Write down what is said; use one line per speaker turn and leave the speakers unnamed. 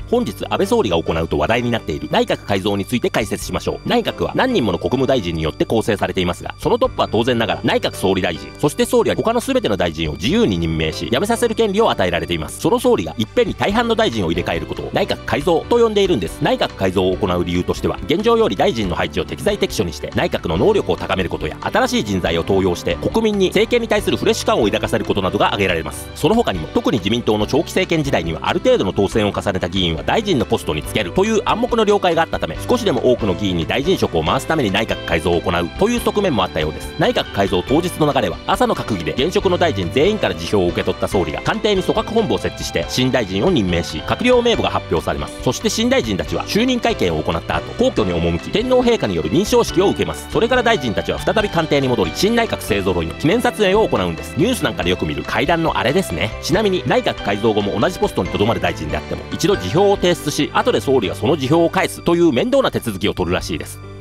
本日安倍総理が行うと話題になっている内閣改造について解説しましょう。内閣は何人もの国務大臣によって構成されていますが、そのトップは当然ながら内閣総理大臣、そして総理は他の全ての大臣を自由に任命し辞めさせる権利を与えられています。その総理がいっぺんに大半の大臣を入れ替えることを内閣改造と呼んでいるんです。内閣改造を行う理由としては、現状より大臣の配置を適材適所にして内閣の能力を高めることや、新しい人材を登用して国民に政権に対するフレッシュ感を抱かせることなどが挙げられます。その他にも、特に自民党の長期政権時代にはある程度の当選を重ねた議員は大臣のポストにつけるという暗黙の了解があったため、少しでも多くの議員に大臣職を回すために内閣改造を行うという側面もあったようです。内閣改造当日の流れは、朝の閣議で現職の大臣全員から辞表を受け取った総理が官邸に組閣本部を設置して新大臣を任命し、閣僚名簿が発表されます。そして新大臣たちは就任会見を行った後、皇居に赴き天皇陛下による認証式を受けます。それから大臣たちは再び官邸に戻り、新内閣勢揃いの記念撮影を行うんです。ニュースなんかでよく見る階段のあれですね。ちなみに内閣改造後も同じポストに留まる大臣であっても、一度辞表を提出し、後で総理がその辞表を返すという面倒な手続きを取るらしいです。